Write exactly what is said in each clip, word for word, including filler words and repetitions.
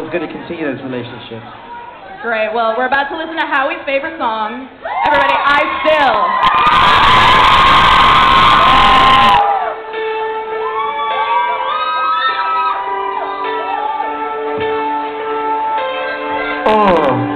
it's good to continue those relationships. Great. Well, we're about to listen to Howie's favorite song. Everybody, I Still. Oh.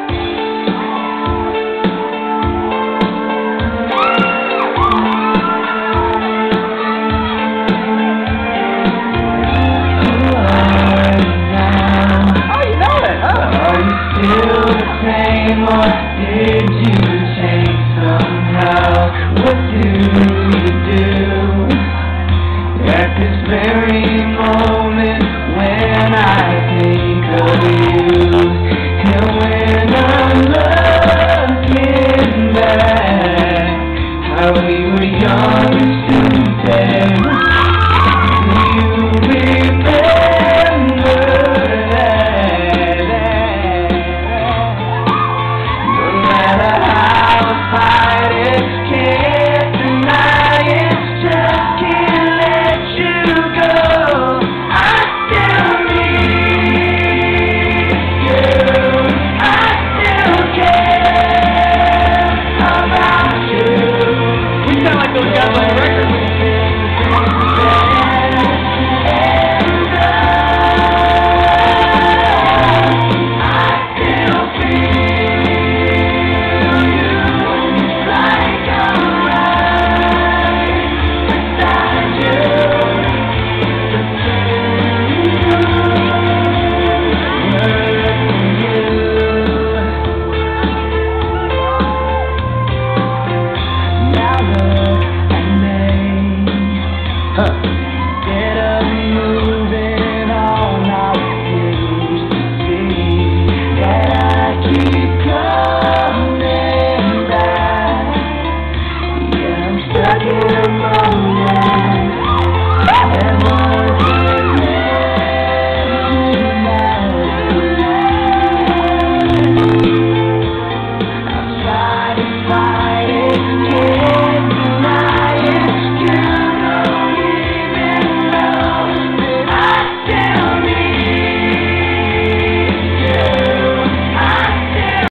Or did you change somehow? What do you do at this very moment when I think of you? And when I'm looking back, how we were young and stupid. Stuck in